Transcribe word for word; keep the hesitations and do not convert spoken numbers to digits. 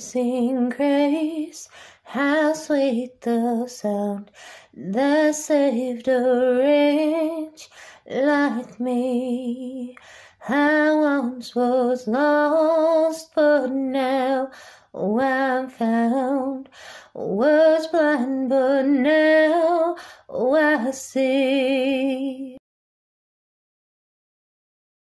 Amazing grace, how sweet the sound that saved a wretch like me. I once was lost, but now oh, I'm found. Was blind, but now oh, I see.